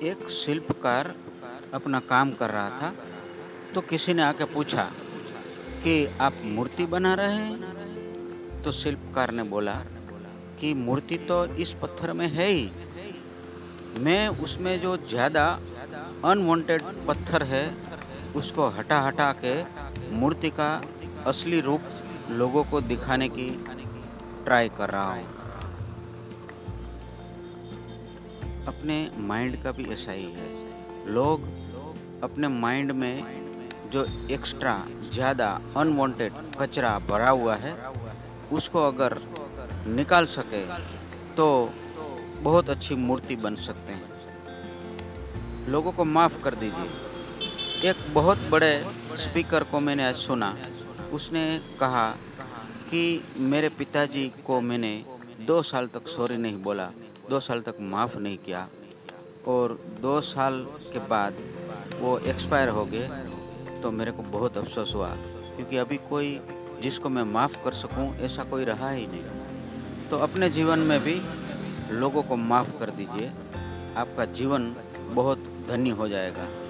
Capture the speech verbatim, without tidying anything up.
एक शिल्पकार अपना काम कर रहा था, तो किसी ने आके पूछा कि आप मूर्ति बना रहे हैं? तो शिल्पकार ने बोला कि मूर्ति तो इस पत्थर में है ही, मैं उसमें जो ज़्यादा अनवांटेड पत्थर है, उसको हटा-हटा के मूर्ति का असली रूप लोगों को दिखाने की ट्राई कर रहा हूँ। अपने माइंड का भी ऐसा ही है। लोग अपने माइंड में जो एक्स्ट्रा ज़्यादा अनवांटेड कचरा भरा हुआ है, उसको अगर निकाल सके तो बहुत अच्छी मूर्ति बन सकते हैं। लोगों को माफ़ कर दीजिए। एक बहुत बड़े स्पीकर को मैंने आज सुना, उसने कहा कि मेरे पिताजी को मैंने दो साल तक सॉरी नहीं बोला, दो साल तक माफ़ नहीं किया और दो साल के बाद वो एक्सपायर हो गए, तो मेरे को बहुत अफ़सोस हुआ क्योंकि अभी कोई जिसको मैं माफ़ कर सकूं ऐसा कोई रहा ही नहीं। तो अपने जीवन में भी लोगों को माफ़ कर दीजिए, आपका जीवन बहुत धन्य हो जाएगा।